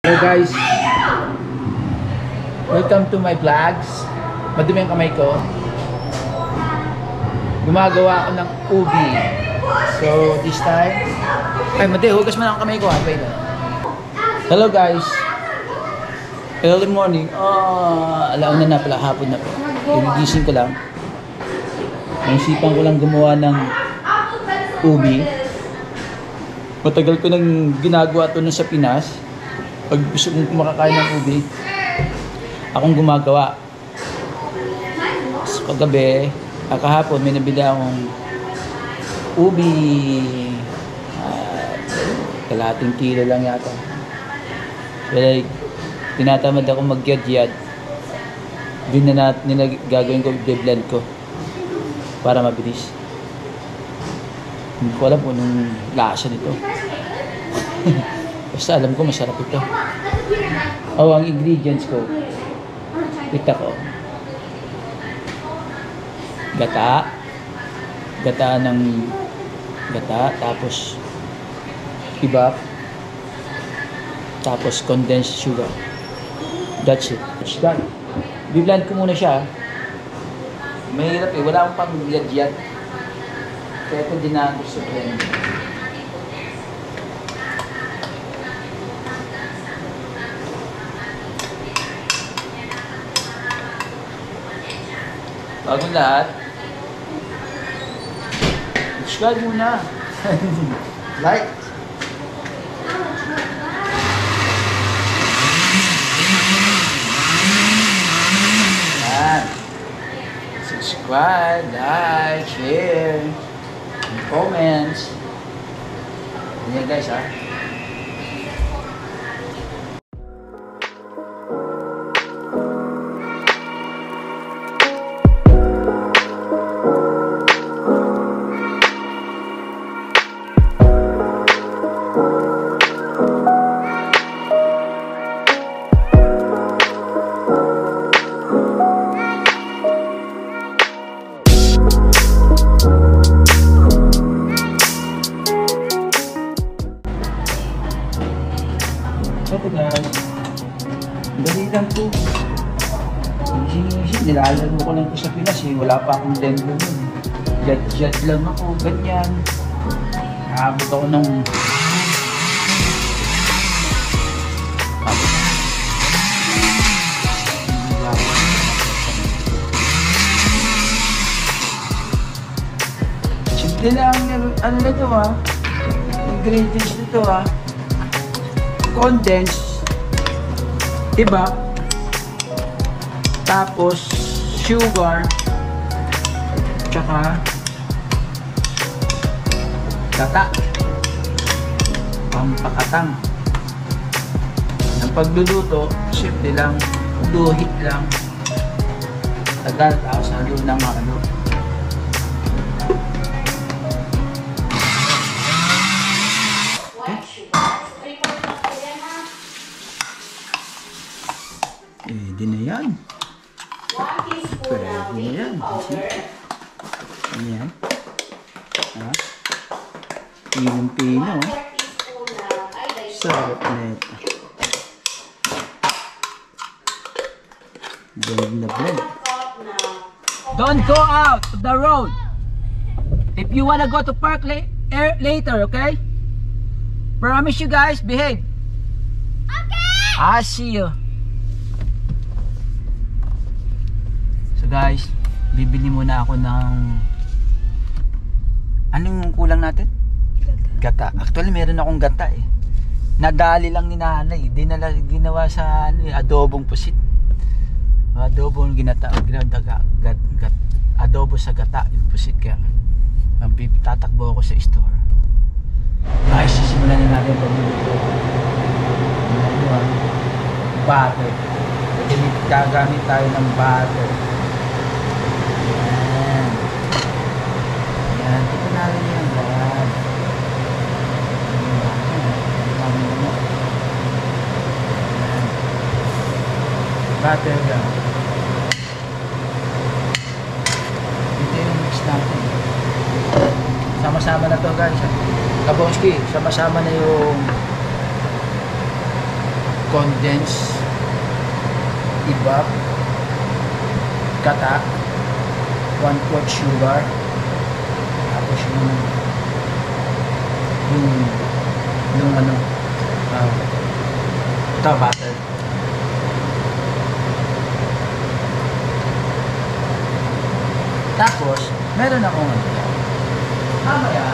Hello guys, welcome to my vlogs. Madumi ang kamay ko. Gumagawa ako ng ubi. So this time, hugas mo na ang kamay ko. Hello guys, early morning. Alauna na pala, hapon na po. Gigising ko lang. Naisipan ko lang gumawa ng ubi. Matagal ko nang ginagawa ito sa Pinas. Pag gusto kong kumakain ng ubi, akong gumagawa. So, kagabi, kahapon, may nabili akong ubi. Kalahating kilo lang yata. So, like, tinatamad ako mag-yad-yad. Gagawin ko, i-blend ko. Para mabilis. Hindi ko alam kung anong lasa nito. Basta alam ko masarap ito. Ang ingredients ko. Kita ko. Gata. Tapos ibap. Tapos condensed sugar. That's it. It's done. Biblend ko muna siya. Mahirap eh. Wala akong pang yad-yad. Kaya ito dinagos sa blender. Bagong lahat. Subscribe muna. Like. Yan. Subscribe, like, share, and comments. Yan guys ha. Ito guys, dali lang po. Nilalaro ko lang po sa Pinas eh. Wala pa akong blender nun. Jad lang ako, ganyan. Naabot ako ng simple lang, ano na ito ha, ingredients nito ha. Condensed, diba? Tapos sugar, tsaka gata, pampakatang. Ang pagluluto, simple lang, duhit lang, tagal, tapos halo ng ano. Pwede na yan. Pwede na yan. Ayan. Ha? Pinong-pino. Sarap na ito. Blend na blend. Don't go out of the road. If you wanna go to park later, okay? Promise you guys, behave. Okay. I'll see you. Guys, bibili muna ako ng anong kulang natin? Gata. Actually, meron akong gata eh. Nadali lang ni nanay. Ginawa sa adobong pusit. Adobong adobo sa gata, yung pusit. Kaya tatakbo ako sa store. Guys, simulan na natin pagluluto. Butter. Gagamit tayo ng butter. Yan, ito na rin yan guys. Butter lang. Ito yung mix natin. Sama-sama na to guys. Kabonski, sama-sama na yung condensed, evap, kata, 1/4 sugar, tapos yung ano, ito, butter. Tapos, meron akong ano yan. Mamaya,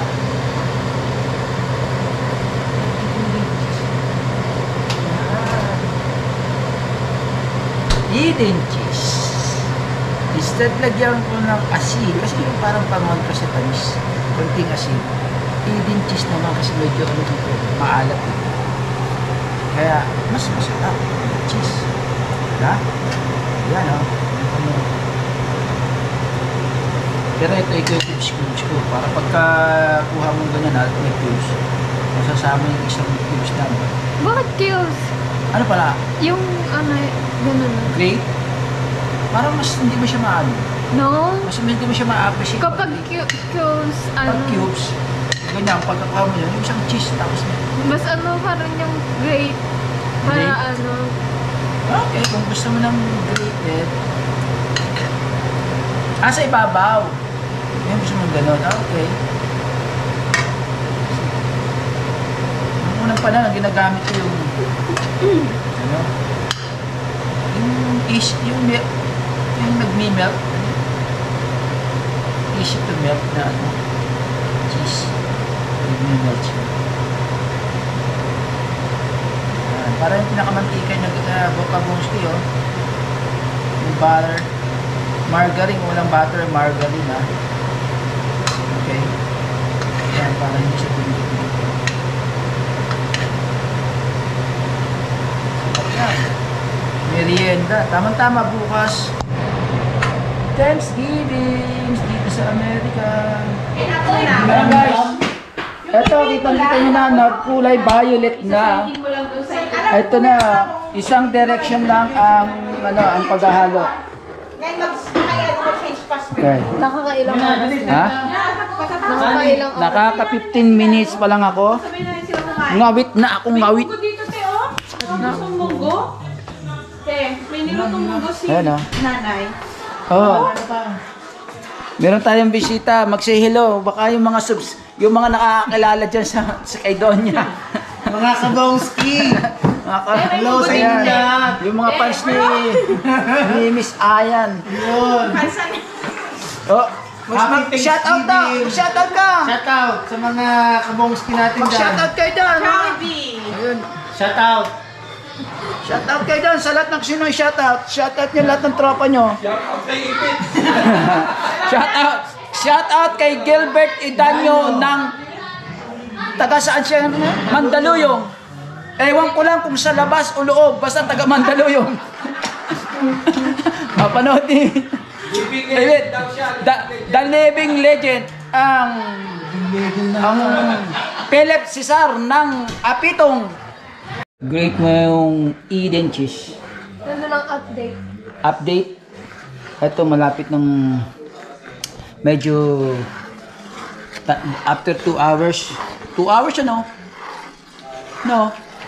Eden cheese. Instead, lagyan ko ng asin. Kasi yung parang pangon ko sa tamis. Kunting asin. Eden cheese naman kasi medyo ano dito, maalat dito. Kaya, mas masarap. Cheese. Diba? Yan o. Pero ito i-cubes ko. Para pagka kuha mong ganyan at may cubes, masasama yung isang cubes naman. Bakit cubes? Ano pala? Yung ano, ganun. Great? Parang mas hindi mo siya maano. No? Mas hindi mo siya ma-appreciate. Kapag cubes, ano? Pag cubes, ganyan, pagkakaw mo yun, yung isang cheese, tapos Mas ano, parang yung grate. Para Grate? ano. okay, kung gusto mo ng grated, sa ibabaw. Yung gusto mo gano'n, okay. Ang unang panahon, ginagamit ko yung, ano, yung nagmi-melt, easy to melt na ano, cheese. Nagmi-melt siya. Para yung pinakamantika niya, Bocabonski, oh. Yung butter. Margarine, walang butter, margarine, ha. Okay. Yan, para hindi siya pinipinip. Yan. Merienda. Tama-tama bukas. Thanksgiving dito sa Amerika. Ayan, guys. Ito, kita-kita nyo na, kulay violet na. Ito na, isang direction lang ang paghahalo. Okay. Nakakailang oras na. Ha? Nakakailang oras. Nakaka 15 minutes pa lang ako. Ngawit na akong ngawit. Nilutong munggo? Te, may nilutong munggo si Ayan, oh. nanay. Oh. Meron tayong bisita, mag-say hello. Baka yung mga yung mga nakakakilala dyan sa kay Donya. Mga kabongski! Hello sa inyo! Yung mga fans ni Miss Ayan. Yun! Oh, shout out daw! Shout out ka! Shout out sa mga kabongski natin dyan. Mag-shout out kayo dyan! Calvi! Ayun. Shout out! Shout out kayo dyan sa lahat ng sino yung shout out. Shout out nyo lahat ng tropa nyo. Shout out kay Ipit. Shout out kay Gilbert Idanyo ng taga saan siya? Mandaluyong. Ewan ko lang kung sa labas o loob. Basta taga Mandaluyong. Mapanood ni Ipit. The living legend ang Philip Cesar ng Apitong. Great mo yung Eden cheese. Ano lang update? Update. Ito malapit ng medyo after 2 hours. 2 hours ano? No.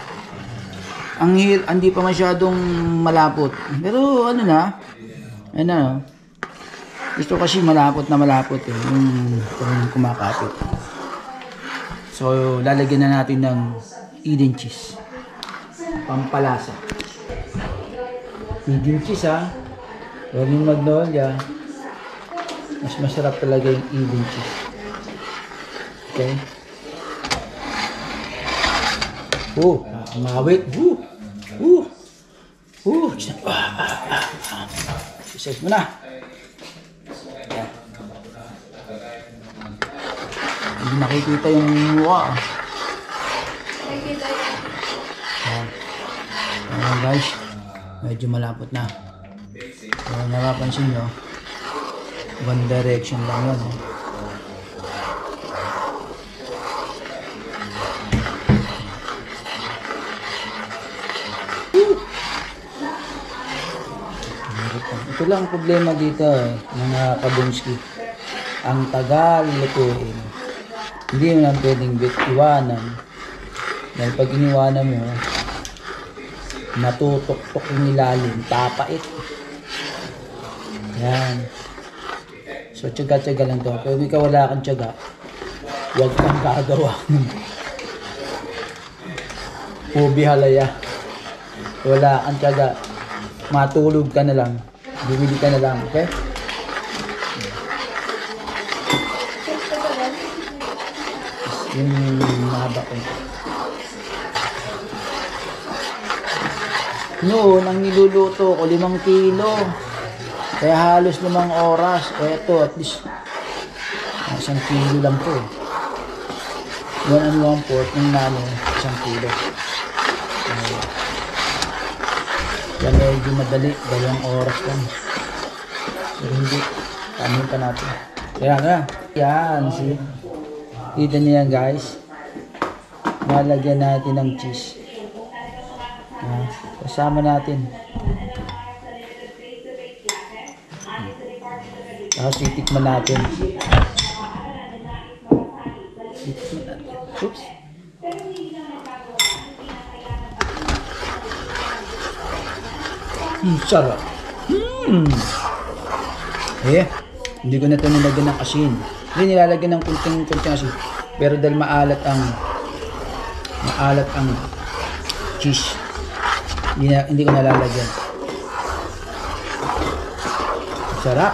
Hindi pa masyadong malapot. Pero ano na? Ano na? Gusto kasi malapot eh. Yung kumakapit. So lalagyan na natin ng Eden cheese. Pampalasa. Eden cheese ha. Huwag yung magnolia. Mas masarap talaga yung Eden cheese. Okay. Mawit. Siset mo na. Hindi nakikita yung mukha. Nakikita yun. Ayan guys, medyo malapot na. So, napapansin nyo, one direction lang yun. Ito lang ang problema dito mga kabongski. Ang tagal lutuin. Hindi mo lang pwedeng iwanan. Dahil pag iniwanan mo, Natutok-tok yung ilalim. Papait. Yan. So, tiyaga-tiyaga lang to. Pero ikaw wala kang tiyaga, huwag kang gagawa. Ubi halaya. Wala kang tiyaga, matulog ka na lang. Bumili ka na lang, okay? Yung mahaba ko. Noon, ang niluluto ko, 5 kilo. Kaya halos 5 oras. Eto, at least, 1 kilo lang to. 1 and 1/4 ng nano, 1 kilo. Kaya medyo madali, 2 oras lang. Pero hindi, kanin pa natin. Kaya nga, yan, see? Kita niyo yan, guys. Nalagyan natin ng cheese. Kasama natin. Tapos titikman natin. Oops. Sarap. Hindi ko na ito nilagyan ng asin. Hindi nilalagyan ng kunting asin. Pero dahil maalat ang cheese. Hindi ko nalalagyan. Sarap.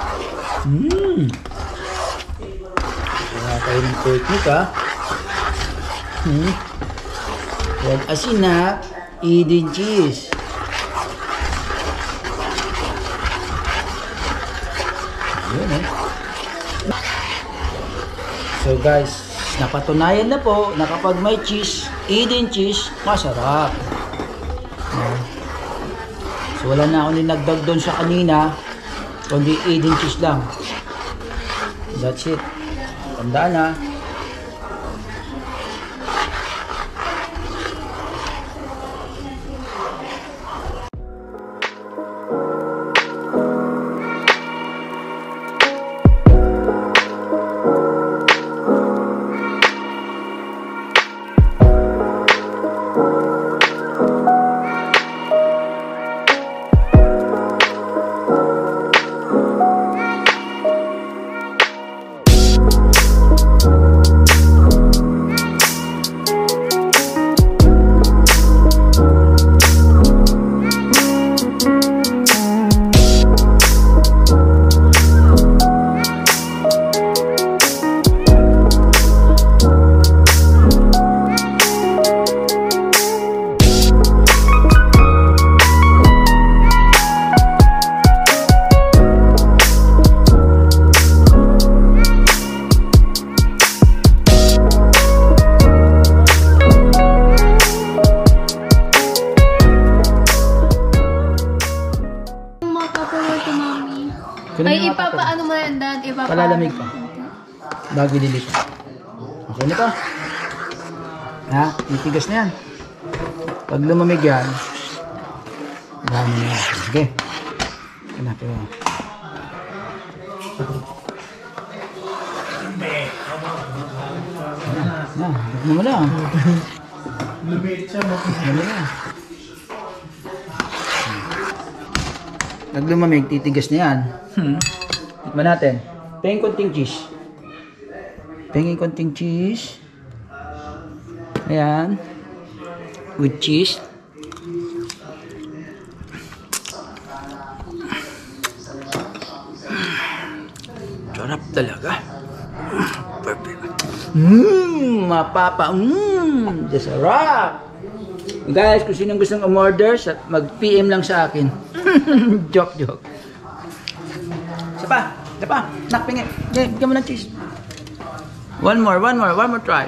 Kaya tayo ng technique, ha. Huwag asin, ha. Eden cheese. Yun, eh. So guys, napatunayan na po na kapag may cheese, Eden cheese, masarap. So wala na akong dinagdag doon sa kanina, kundi Eden cheese lang. That's it. Tandaan, ha. Ay, ipapaano mo yan, Dad? Palalamig pa. Bago ililit. Okay na to. Ha? Itigas na yan. Pag lumamig yan, dami na yan. Sige. Hanapin mo. Bukmo mo lang. Lumit siya. Bukmo mo lang. Pag lumamig, titigas na yan. Tikman natin. Pahing konting cheese. Pahing konting cheese. Ayan. With cheese. Sarap talaga. Perfect. Mapapa. Sarap. Guys, kung sinong gustong umorder, mag-PM lang sa akin. Joke. Isa pa. Nakpingin. Bigyan mo ng cheese. One more try.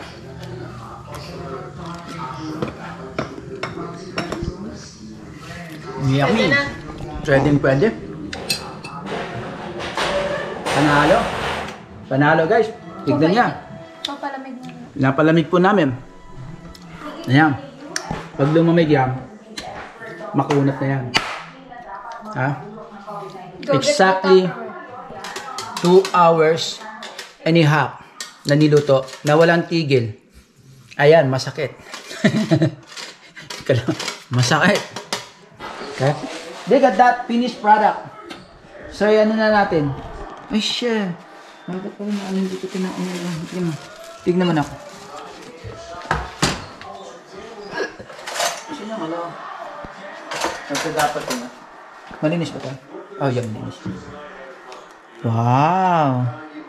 Yummy. Pwede. Panalo guys. Tignan niya. Papalamig mo. Napalamig po namin. Ayan. Pag lumamig yan, makunat na yan. Ha? Exactly 2 hours and a half na niluto na walang tigil. Ayan, masakit. Masakit. Okay? They got that finished product. So, ano na natin? Ay, siya. Bakit pa rin ano, hindi ko tinaano. Tignan mo na ako. Sino nga lang? Ito dapat yun. Malinis ba ito? Oh, yan, malinis. Wow!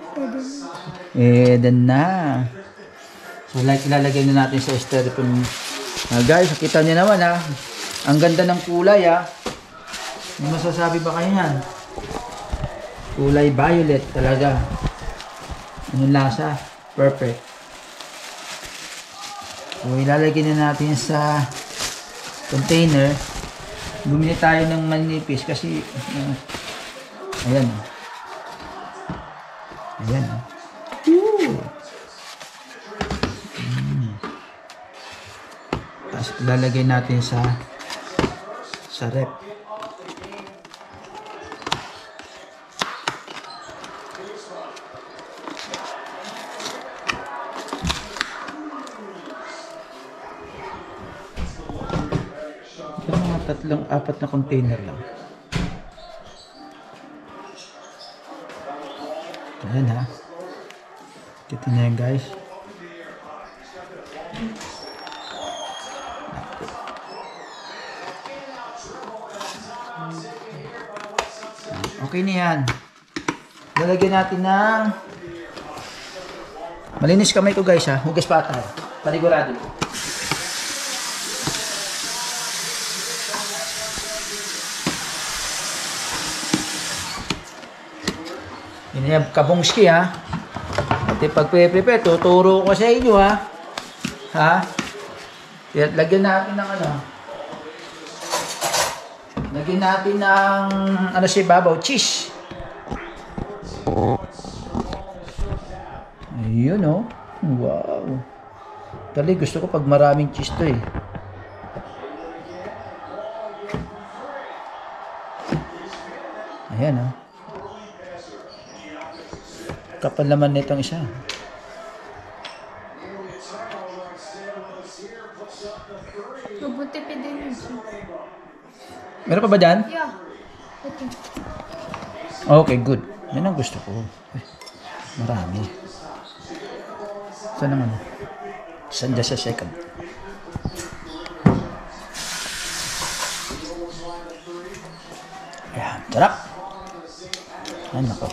Eden na. So, like, ilalagay na natin sa styrofoam. Guys, kita niyo naman ha. Ang ganda ng kulay ha. May masasabi ba kayo yan? Kulay violet talaga. Anong lasa? Perfect. So, ilalagay na natin sa container. Bumili tayo ng manipis kasi ayan. Ayan. Tapos ilalagay natin sa rep. Mga 3-4 na container lang. Ayan ha. Kita na yan guys. Okay na yan. Lalagyan natin ng malinis kamay ko guys ha. Hugas pa tayo. Panigurado. Yan yung kabongski ha. At pag prepare, tuturo ko sa inyo ha. Ha? Lagyan natin ng ano. Lagyan natin ng ano si babaw, cheese. Ayun oh. Wow. Dali, gusto ko pag maraming cheese to eh. Ayan oh. Kapal naman nitong isa. Mabutipid din yun. Meron pa ba dyan? Yeah. Okay. Okay, good. Yan ang gusto ko. Marami. Ito naman. Sanda sa second. Ayan, sarap. Ayan ako.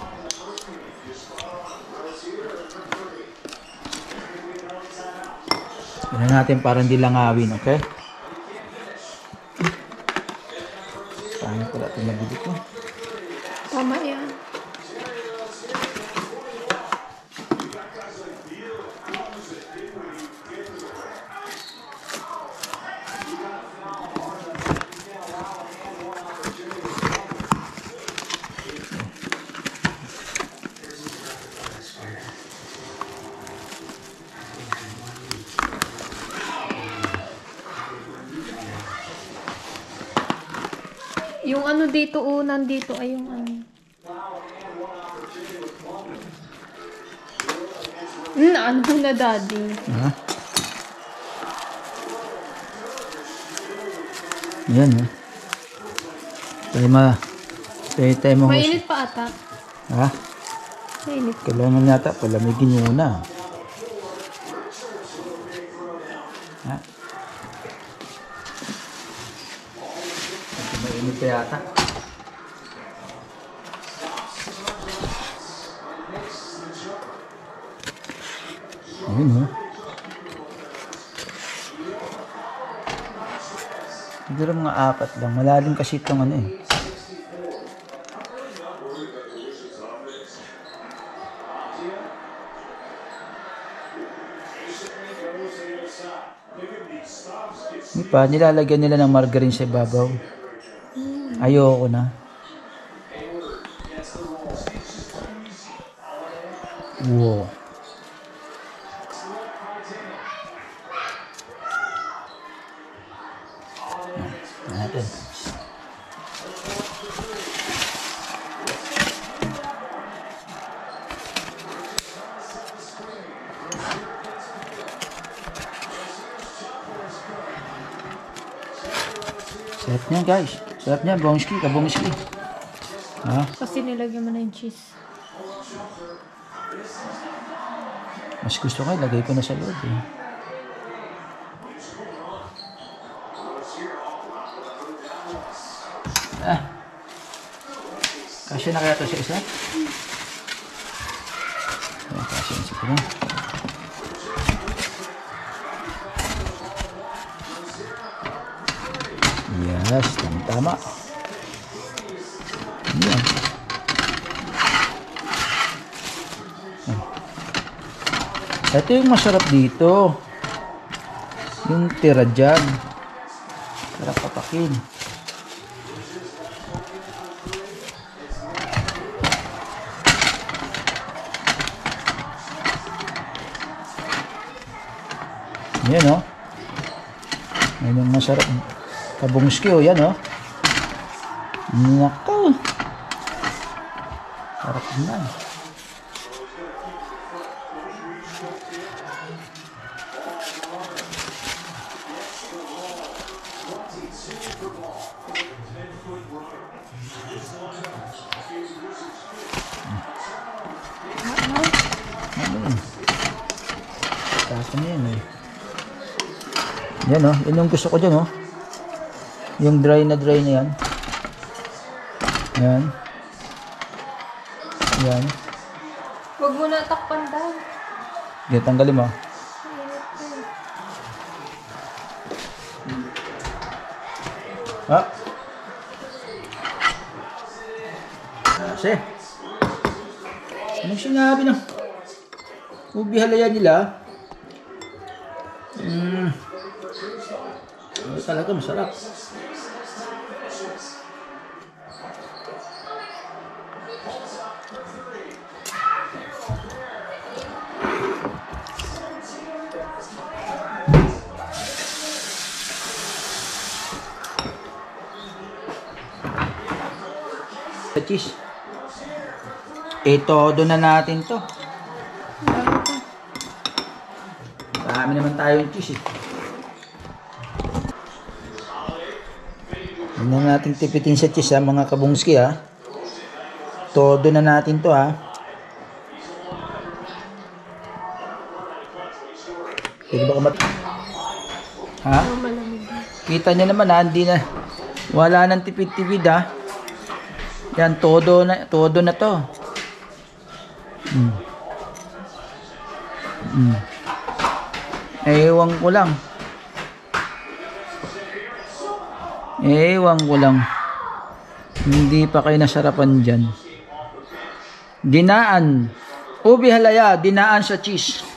Yan natin para hindi langawin, okay? Paano pala ito nabili ko? Tama yan. Yung ano dito, nandito ay yung ano. Ano na daddy? Ha? Yan eh. Tayo mo. Mainit pa ata. Ha? Mainit. Kailangan yata palamigin nyo muna. Ha? Mainit pa yata. Ayun mo. Siguro mga 4 lang. Malalim kasi itong ano eh. Hindi pa, nilalagyan nila ng margarine sa ibabaw. Ayoko na. Wow. Natin. Set niya guys. Sarap niya, bongski, kabongski. Ha? Kasi nilagyan mo na yung cheese. Mas gusto ko, lagay ko na sa loob eh. Kasya na kaya ito sa isa? Kasya na siguro. Yes, tama. Yan. Ito yung masarap dito. Yung tira dyan. Sarap papakin. Yan o. Yan yung masarap. Kabungski o yan o. Nakaw. Sarap na. Tapos na yan eh. Yan o, yun yung gusto ko dyan o. Yung dry na yan. Yan. Yan. Huwag mo na takpan daw. Yan, tanggalin mo. Ha? Kasi. Anong sinabi ng ubi halaya nila? Talaga masarap. Cheese. Todo na natin to. Marami naman tayong cheese eh. Huwag na natin tipitin sa cheese ha, mga kabungski ha. Todo na natin to ha. Pwede ba kumat... Ha? Kita nyo naman ha, hindi na... Wala nang tipid-tipid ha. Yan, todo na to. Ewan ko lang. Hindi pa kayo nasarapan dyan. Dinaan. Ubi halaya, dinaan sa cheese.